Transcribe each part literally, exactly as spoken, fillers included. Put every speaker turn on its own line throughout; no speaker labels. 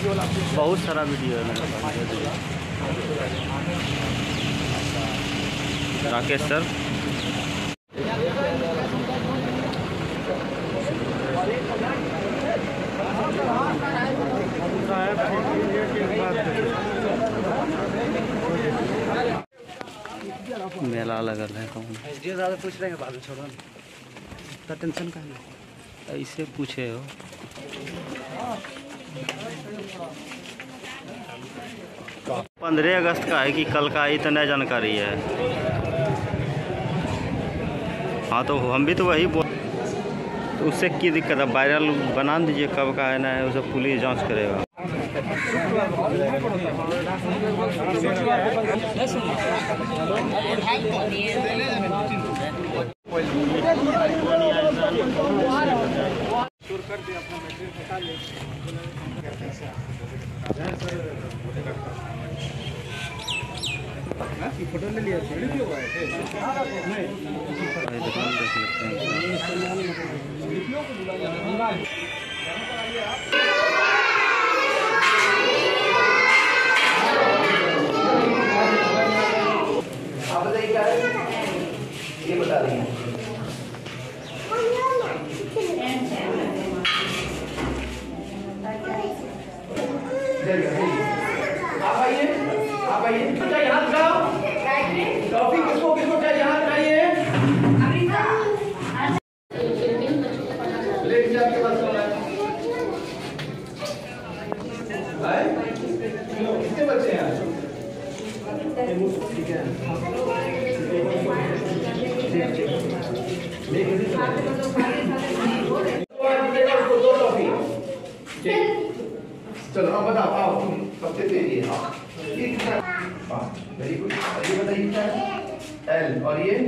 बहुत सारा वीडियो है मेरे पास। राकेश सर मेला लगल है कहूँ
ज़्यादा पूछ रहे हैं बाद में, छोड़ो ना, टेंशन का है।
ऐसे पूछे हो। पंद्रह अगस्त का है कि कल का, इतना जानकारी है। हाँ तो हम भी तो वही बोल, तो उससे की दिक्कत है? वायरल बना दीजिए कब का है ना है, उसे पुलिस जांच करेगा।
फोटो ले लिया
ये बता रही हैं। आप आइए, आप आइए। चाहिए हाथ उठाओ। टॉफी किसको किसको चाहिए हाथ उठाइए। लेट जा के पास कौन है? कितने बच्चे हैं आज? ठीक है। दो टॉफी। चलो अब बताओ, आओ तुम सबसे तेज है। ये कितना? हाँ वेरी गुड। ये बताइए क्या है? एल। और ये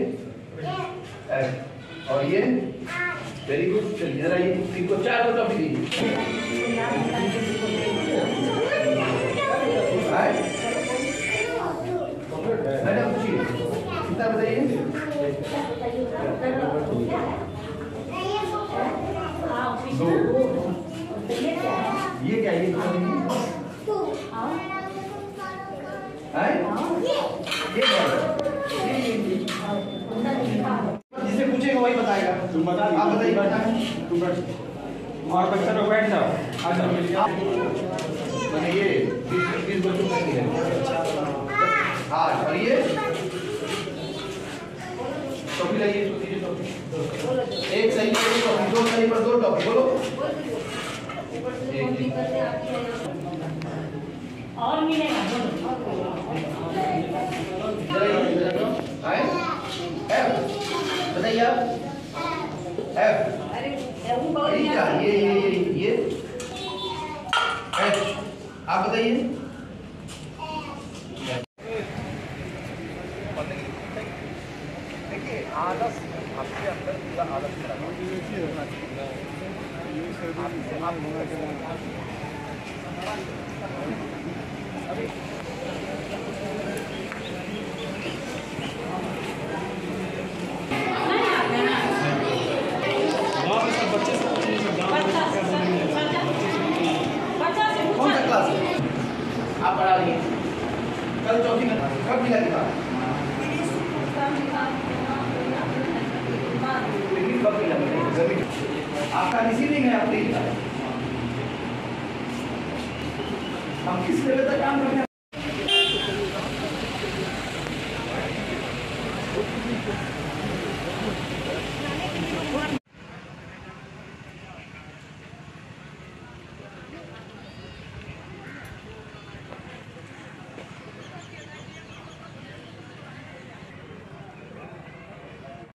एफ। और ये वेरी गुड। चलिए जरा ये इनको चार दो टॉफी दीजिए। मैडम पूछिए कितना बताइए? दो। ये क्या? ये जिसे पूछेगा वही बताएगा। आप बताइए।
और बच्चा लोग बैठ जाओ, आ जाओ।
मैंने ये बीस बच्चों का है। हाँ और ये टॉपी लाइए। एक सही पर टॉपी, दो सही पर दो टॉपी। बोलो
और मिलेगा।
बताइए आप। एफ। ये ये ये ये एच। आप बताइए। देखिए आलस आपके अंदर पूरा आलस खड़ा कौन सा क्लास है आप पढ़ा रही हैं? कल चौथी में कब मिला किताब? कब मिला? आपका रिसीविंग है, आप हम किस लेवल तक काम करते हैं?